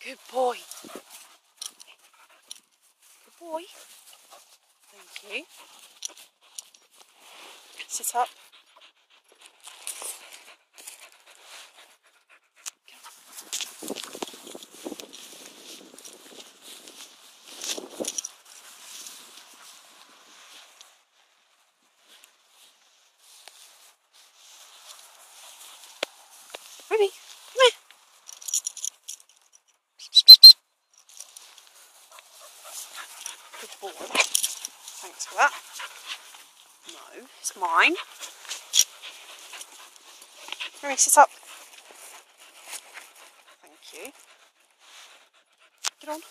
Good boy. Good boy. Thank you. Sit up. Remmy, come here. Good boy. Thanks for that. No, it's mine. Remmy, sit up. Thank you. Get on.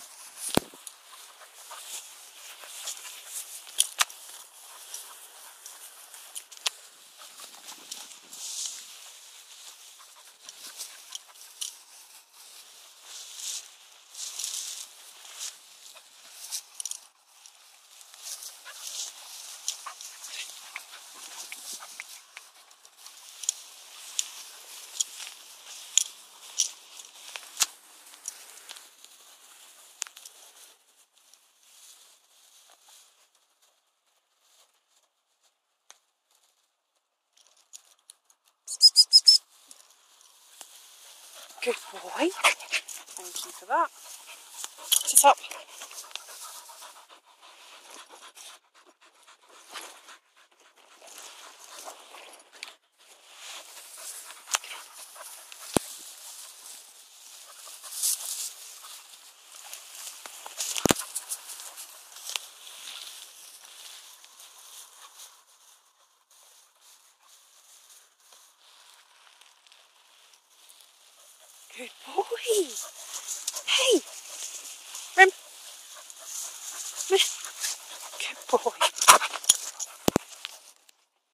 Good boy. Thank you for that. Sit up. Good boy. Hey, Rem. Good boy.